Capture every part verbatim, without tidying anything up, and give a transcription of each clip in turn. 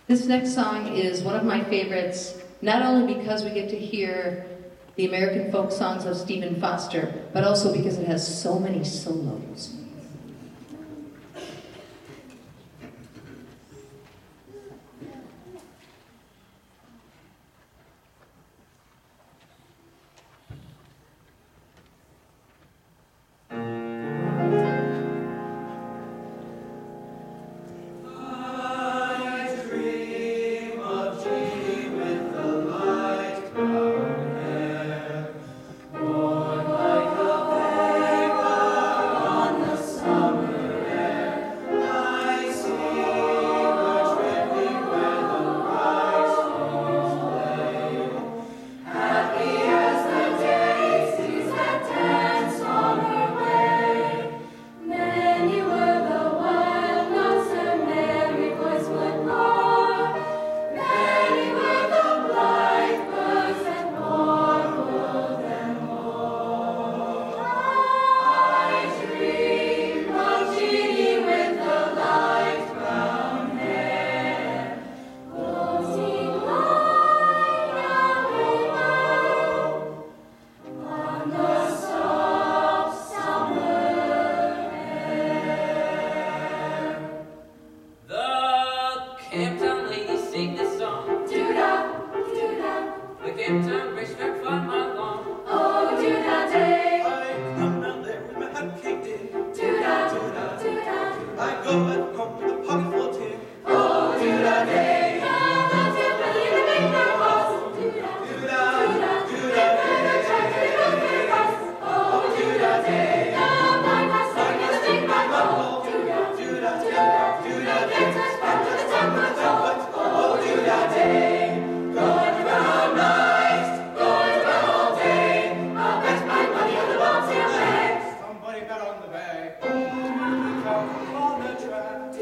This next song is one of my favorites, not only because we get to hear the American folk songs of Stephen Foster, but also because it has so many solos. Camptown ladies sing this song. Do-da, do-da. The Camptown racetrack five mile long. Oh, do-da day. I come down there with my hat caked in. Do-da, do-da, do-da. I go at home with a pocket full of tin. Oh, do-da day. Now that's it, Medley, the big black boss. Do-da, Do-da, do-da, do-da, do-da, do-da. Oh, do-da day. Now my last song is the big black ball. Do-da, do-da, do-da, do-da. Get us back to the top of the top. Oh, do-da day. Going around night, going around all day. I'll bet my money on the bobtail bag. Somebody bet on the bag. Come on the track.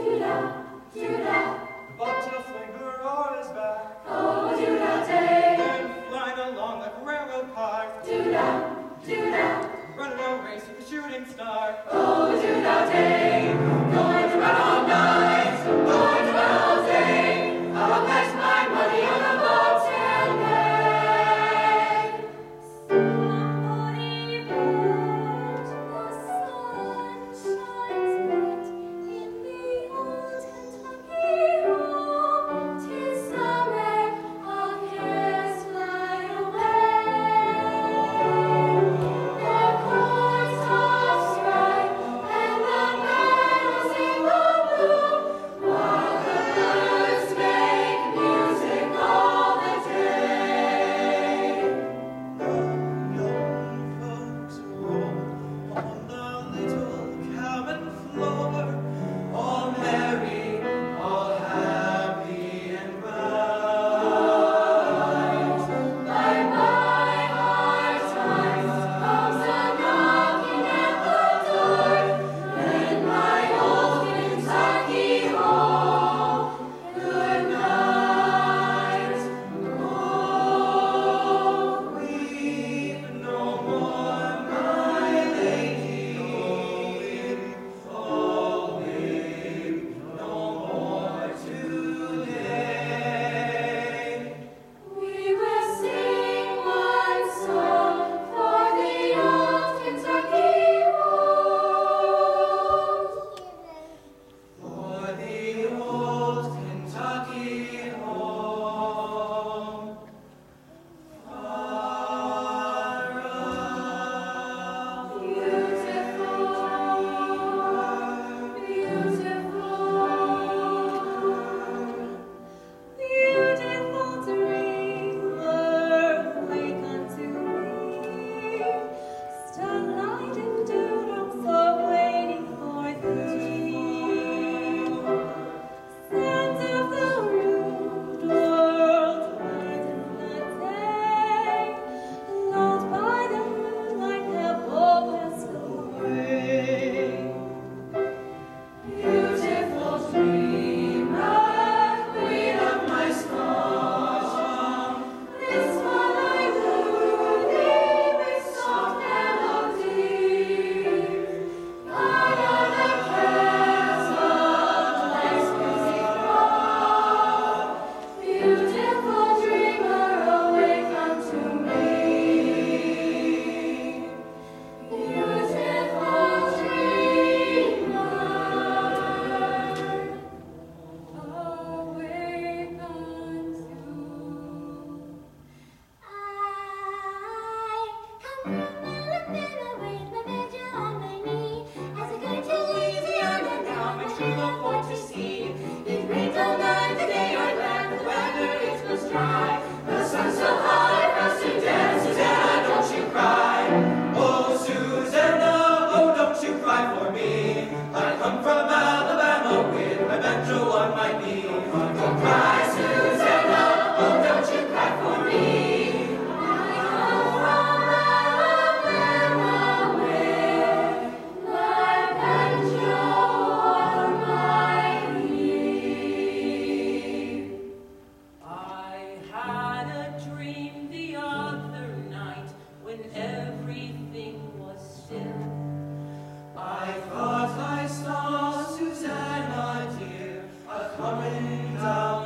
down.